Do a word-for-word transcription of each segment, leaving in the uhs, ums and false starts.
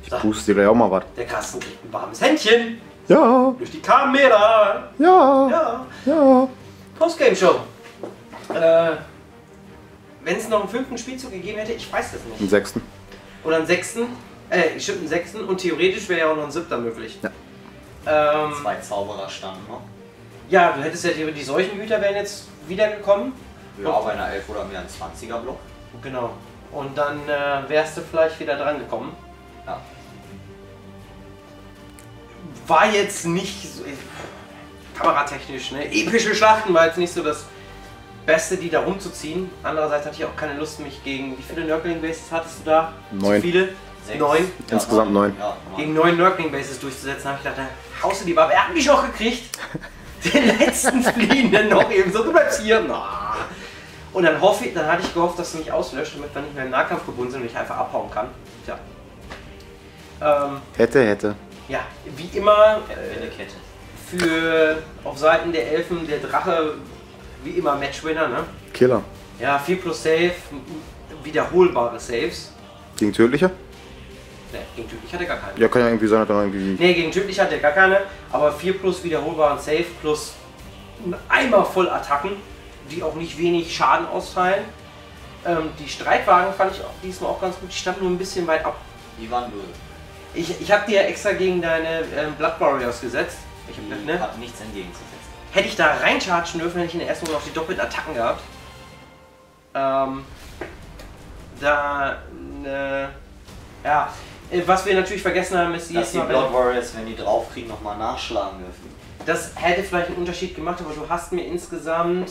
Ich so, puste dir gleich auch mal was. Der Carsten kriegt ein warmes Händchen. Ja. Durch die Kamera. Ja. Ja. Ja. Postgame-Show. Äh, wenn es noch einen fünften Spielzug gegeben hätte, ich weiß das nicht. Einen sechsten. Oder einen sechsten. Äh, stimmt, einen sechsten. Und theoretisch wäre ja auch noch ein siebter möglich. Ja. Ähm, Zwei Zauberer standen noch. Ja, du hättest ja die, die Seuchenhüter wären jetzt wiedergekommen. Ja, bei einer elf oder mehr ein zwanziger Block. Genau. Und dann äh, wärst du vielleicht wieder dran gekommen. Ja. War jetzt nicht so, kameratechnisch, ne? Epische Schlachten war jetzt nicht so das Beste, die da rumzuziehen. Andererseits hatte ich auch keine Lust, mich gegen, wie viele Nurgling Bases hattest du da? Neun. Zu viele? Sechs. Neun. Ja, Insgesamt neun. Ja, neun. Gegen neun Nurgling Bases durchzusetzen, habe ich gedacht, da haust du die Waffe. Er hat mich noch gekriegt. Den letzten Fliehenden noch eben so, du bleibst hier. Na. Und dann, hoffe ich, dann hatte ich gehofft, dass du mich auslöscht, damit wir nicht mehr im Nahkampf gebunden sind und ich einfach abhauen kann. Tja. Ähm, Hätte, hätte. ja, wie immer Äh, eine äh, Kette. für auf Seiten der Elfen der Drache wie immer Matchwinner, ne? Killer. Ja, vier plus Save, wiederholbare Saves. Gegen tödlicher? Ne, gegen tödlich hat er gar keine. Ja, kann ja irgendwie sein, dass er irgendwie. Ne, gegen tödlich hat er gar keine, aber vier plus wiederholbaren Save plus ein Eimer voll Attacken, die auch nicht wenig Schaden ausfallen. Ähm, die Streitwagen fand ich auch diesmal auch ganz gut, die standen nur ein bisschen weit ab. Die waren böse. Ich, ich habe dir extra gegen deine ähm, Blood Warriors gesetzt. Ich hab, Die ne? hat nichts entgegenzusetzen. Hätte ich da reinchargen dürfen, hätte ich in der ersten Runde noch die doppelten Attacken gehabt. Ähm, da, ne, ja, äh, was wir natürlich vergessen haben, ist Dass jedes die Mal, Blood wenn, Warriors, wenn die draufkriegen, nochmal nachschlagen dürfen. das hätte vielleicht einen Unterschied gemacht, aber du hast mir insgesamt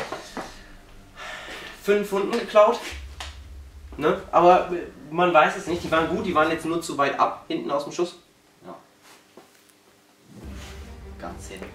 fünf Wunden geklaut. Ne? Aber man weiß es nicht, die waren gut, die waren jetzt nur zu weit ab, hinten aus dem Schuss. Ja. Ganz hin.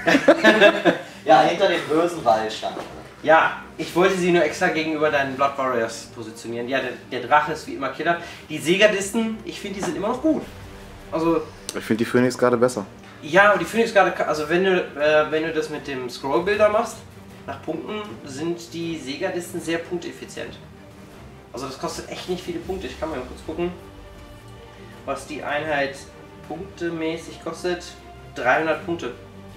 Ja, hinter dem bösen Wall stand. Ja, ich wollte sie nur extra gegenüber deinen Blood Warriors positionieren. Ja, der, der Drache ist wie immer Killer. Die Segadisten, ich finde, die sind immer noch gut. Also, Ich finde die Phoenix gerade besser. ja, aber die Phoenix gerade, also wenn du, äh, wenn du das mit dem Scroll-Builder machst, nach Punkten sind die Segadisten sehr punkteffizient. Also das kostet echt nicht viele Punkte. Ich kann mal kurz gucken, was die Einheit punktemäßig kostet. dreihundert Punkte.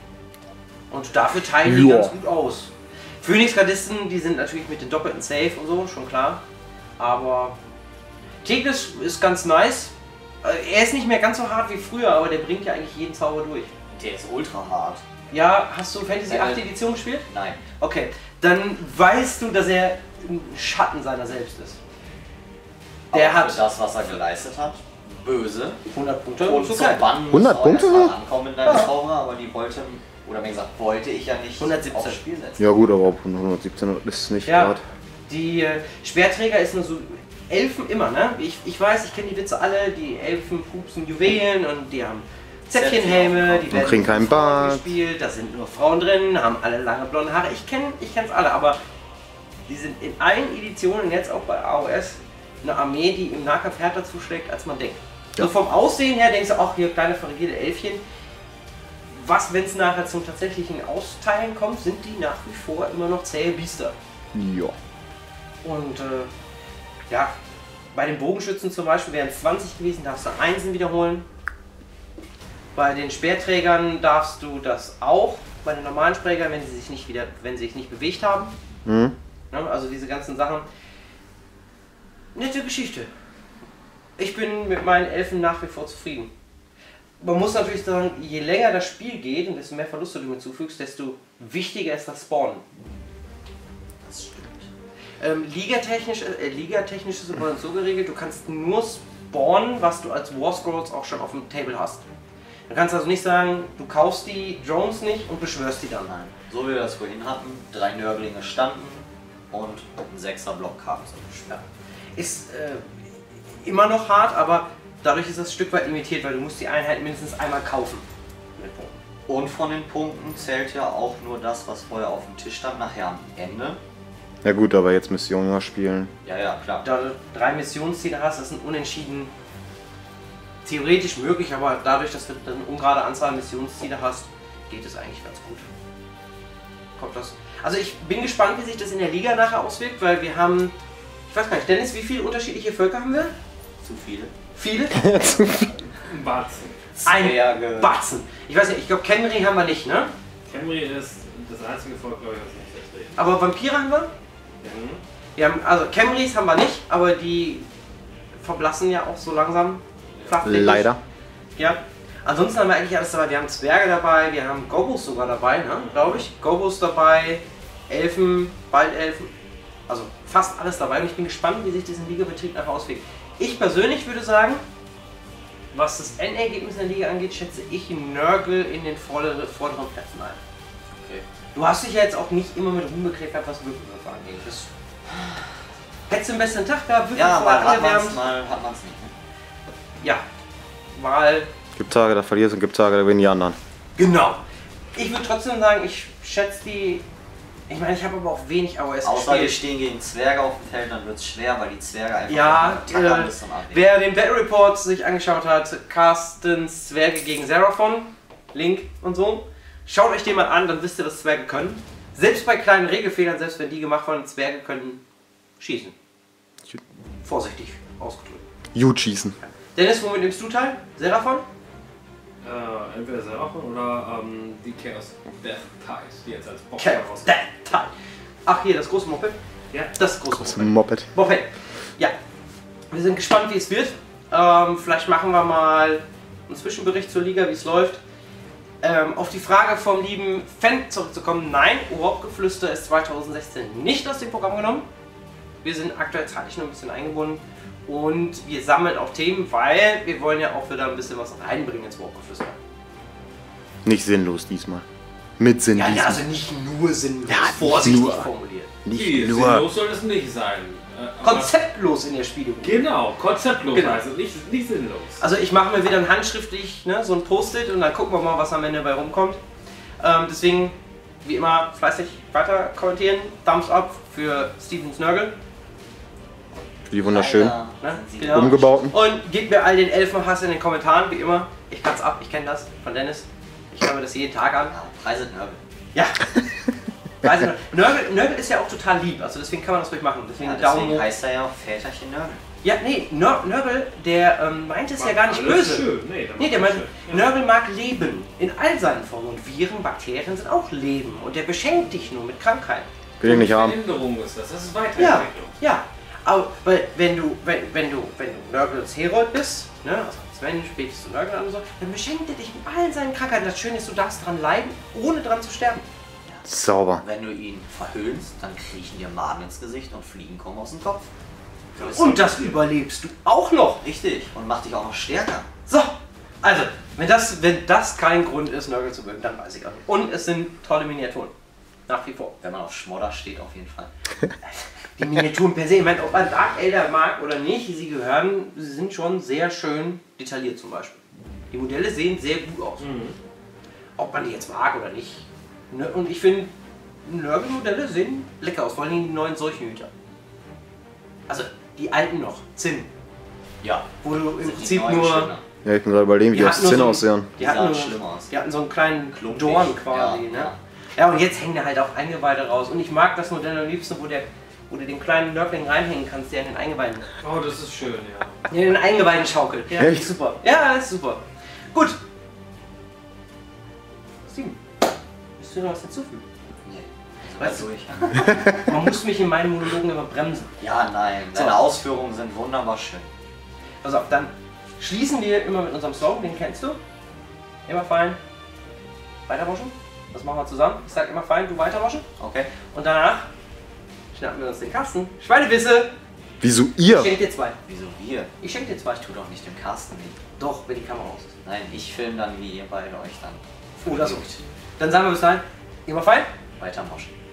Und dafür teilen die Ja. ganz gut aus. Phoenix-Gardisten, die sind natürlich mit den doppelten Save und so, schon klar. Aber Tegris ist ganz nice. Äh, Er ist nicht mehr ganz so hart wie früher, aber der bringt ja eigentlich jeden Zauber durch. Der ist ultra hart. Ja, hast du Fantasy Äh, acht Edition gespielt? Nein. Okay, dann weißt du, dass er ein Schatten seiner selbst ist. Der Aber hat für das, was er geleistet hat, böse. hundert Punkte Und so zum geil. Bann muss hundert auch Punkte erst mal nur? ankommen in deine Ja. Zauber, aber die wollten, oder wie gesagt, wollte ich ja nicht hundertsiebzehn. aufs Spiel setzen. Ja gut, aber auch hundertsiebzehn ist nicht Ja, gerade. die äh, Schwerträger ist nur so Elfen immer, ne? Ich, ich weiß, ich kenne die Witze alle, die Elfen pupsen Juwelen und die haben Zäpfchenhelme, die werden kriegen keinen von Frauen Bart. gespielt, da sind nur Frauen drin, haben alle lange blonde Haare. Ich kenne ich kenn's alle, aber die sind in allen Editionen, jetzt auch bei A O S, eine Armee, die im Nahkampf härter zuschlägt, als man denkt. Ja. So vom Aussehen her denkst du auch, hier kleine fragile Elfchen. Was, wenn es nachher zum tatsächlichen Austeilen kommt, sind die nach wie vor immer noch zähe Biester. Ja. Und äh, ja, bei den Bogenschützen zum Beispiel wären es zwanzig gewesen, darfst du Einsen wiederholen. Bei den Speerträgern darfst du das auch. Bei den normalen Trägern, wenn sie sich nicht wieder, wenn sie sich nicht bewegt haben. Mhm. Ne, also diese ganzen Sachen. Nette Geschichte. Ich bin mit meinen Elfen nach wie vor zufrieden. Man muss natürlich sagen, je länger das Spiel geht und desto mehr Verluste du mir zufügst, desto wichtiger ist das Spawnen. Das stimmt. Ähm, ligatechnisch, äh, ligatechnisch ist es bei uns so geregelt, du kannst nur spawnen, was du als War Scrolls auch schon auf dem Table hast. Du kannst also nicht sagen, du kaufst die Drones nicht und beschwörst die dann. Nein. So wie wir das vorhin hatten, drei Nörglinge standen und ein sechser Block kam zum Beispiel. Ist äh, immer noch hart, aber dadurch ist das ein Stück weit limitiert, weil du musst die Einheit mindestens einmal kaufen. Mit Punkten. Und von den Punkten zählt ja auch nur das, was vorher auf dem Tisch stand, nachher am Ende. Ja gut, aber jetzt Missionen mal spielen. Ja, ja, klar. Da du drei Missionsziele hast, ist ein Unentschieden theoretisch möglich, aber dadurch, dass du eine ungerade Anzahl Missionsziele hast, geht es eigentlich ganz gut. Kommt das. Also ich bin gespannt, wie sich das in der Liga nachher auswirkt, weil wir haben, ich weiß gar nicht, Dennis, wie viele unterschiedliche Völker haben wir? Zu viele. Viele? Ein Batzen. Ein Zwerge. Batzen. Ich weiß nicht, ich glaube Camry haben wir nicht, ne? Camry ist das einzige Volk, glaube ich, was nicht vertreten. Aber Vampire haben wir? Mhm. Wir haben, also Camrys haben wir nicht, aber die verblassen ja auch so langsam. Flachdeckig. Leider. Ja. Ansonsten haben wir eigentlich alles dabei. Wir haben Zwerge dabei, wir haben Gobos sogar dabei, ne? Glaube ich. Gobos dabei, Elfen, Waldelfen. Also fast alles dabei und ich bin gespannt, wie sich diesen Ligabetrieb nachher auswirkt. Ich persönlich würde sagen, was das Endergebnis in der Liga angeht, schätze ich Nörgel in den vorderen, vorderen Plätzen ein. Okay. Du hast dich ja jetzt auch nicht immer mit Ruhm bekleckert, was Würfelwürfe angeht. Das hättest du einen besseren Tag gehabt, Ja, Würfelwürfe mal hat man es, angewärmt. mal hat man es nicht. Ne? Ja, weil, Gibt Tage, da verlierst du und gibt Tage, da gewinnen die anderen. genau. Ich würde trotzdem sagen, ich schätze die, ich meine, ich habe aber auch wenig A O S Außer wir gespielt. stehen gegen Zwerge auf dem Feld, dann wird es schwer, weil die Zwerge einfach Ja, tackern äh, bis zum Abweg. wer den Battle Report sich angeschaut hat, Carstens Zwerge gegen Seraphon, Link und so, schaut euch den mal an, dann wisst ihr, was Zwerge können. Selbst bei kleinen Regelfehlern, selbst wenn die gemacht wurden, Zwerge können schießen. Vorsichtig ausgedrückt. Gut schießen. Dennis, womit nimmst du teil? Seraphon? Äh, entweder Seraphon oder ähm, die Chaos Death Ties, die jetzt als Box Okay, rauskommen. that Teil. Ach, hier, das große Moped? Ja. Das große Das Moped. Moped. Moped. Ja. Wir sind gespannt, wie es wird. Ähm, vielleicht machen wir mal einen Zwischenbericht zur Liga, wie es läuft. Ähm, auf die Frage vom lieben Fan zurückzukommen. Nein, Urlaubgeflüster ist zweitausendsechzehn nicht aus dem Programm genommen. Wir sind aktuell zeitlich nur ein bisschen eingebunden. Und wir sammeln auch Themen, weil wir wollen ja auch wieder ein bisschen was reinbringen ins Urlaubgeflüster. Nicht sinnlos diesmal. Mit Sinn Ja, ja, diesmal. also nicht nur sinnlos, Ja, nicht vorsichtig nur. formuliert. Nicht Nee, nur. sinnlos soll es nicht sein. Äh, aber- Konzeptlos in der Spielung. Genau, konzeptlos Genau. also nicht, nicht sinnlos. Also ich mache mir wieder ein handschriftlich, ne, so ein Post-it und dann gucken wir mal, was am Ende bei rumkommt. Ähm, deswegen, wie immer, fleißig weiter kommentieren. Thumbs up für Stevens Nörgel. Die wunderschön. Leider Ne? sind sie Genau. Umgebauten. Und gebt mir all den Elfenhass in den Kommentaren, wie immer. Ich kann's ab, ich kenne das von Dennis. Ich höre mir das jeden Tag an. Ja, Preise Nörgel. Ja. Weiß ich noch. Nörgel, Nörgel ist ja auch total lieb, also deswegen kann man das ruhig machen. Deswegen Ja, Daumen deswegen hoch. heißt er ja auch Väterchen Nörgel. Ja, nee, Nör, Nörgel, der ähm, meint es ja gar nicht Alles böse. Schön. Nee, der, Nee, der macht meinte, das schön. Ja. Nörgel mag Leben in all seinen Formen und Viren, Bakterien sind auch Leben und der beschenkt dich nur mit Krankheiten. Will ich nicht haben. Veränderung ist das, das ist Ja, Weiterentwicklung. ja. Aber weil, wenn du, wenn, wenn du, wenn du Nörgels Herold bist, ne, also als Mensch betest du Nörgel an und so, dann beschenkt er dich mit allen seinen Krankheiten. Das Schöne ist, du darfst dran leiden, ohne dran zu sterben. Sauber. Wenn du ihn verhöhnst, dann kriechen dir Maden ins Gesicht und Fliegen kommen aus dem Kopf. So ist Und das überlebst du auch noch. richtig und macht dich auch noch stärker. So, also, wenn das, wenn das kein Grund ist, Nörgel zu mögen, dann weiß ich auch nicht. Und es sind tolle Miniaturen. Nach wie vor. Wenn man auf Schmodder steht, auf jeden Fall. Die Miniaturen per se, ich meine, ob man Dark Elder mag oder nicht, sie gehören, sie sind schon sehr schön detailliert zum Beispiel. Die Modelle sehen sehr gut aus. Ob man die jetzt mag oder nicht. Ne? Und ich finde, Nörgel-Modelle sehen lecker aus, vor allem die neuen Seuchenhüter. Also die alten noch, Zinn. Ja. Wo du im Sind die Prinzip neuen nur. schöner. Ja, ich bin gerade überlegen, wie Die die hatten aus nur Zinn so ein- aussehen. Die Die hatten, sahen nur, schlimm aus. die hatten so einen kleinen Klumpig, Dorn quasi. ja, ne? ja. Ja, und jetzt hängen da halt auch Eingeweide raus. Und ich mag das Modell am liebsten, wo, der, wo du den kleinen Nörgling reinhängen kannst, der in den Eingeweiden, Oh, das ist schön, ja. der in den Eingeweiden schaukelt. Ja, Echt? ist super. Ja, ist super. Gut. Steven, willst du noch was hinzufügen? Nee. Was? Sind wir durch. Man muss mich in meinen Monologen immer bremsen. Ja, nein. Deine So. Ausführungen sind wunderbar schön. Pass auf, dann schließen wir immer mit unserem Slogan, den kennst du. Immer fein. Weiterwaschen. Das machen wir zusammen. Ich sag immer fein, du weiterwaschen. Okay? Und danach schnappen wir uns den Kasten. Schweinebisse! Wieso Ich ihr? schenk dir zwei. Wieso wir? Ich schenk dir zwei. Tu doch nicht dem Carsten nicht. Doch, wenn die Kamera aus ist. Nein, ich filme dann, wie ihr beide euch dann Oder so. Dann sagen wir bis dahin. Immer fein. weiter moschen.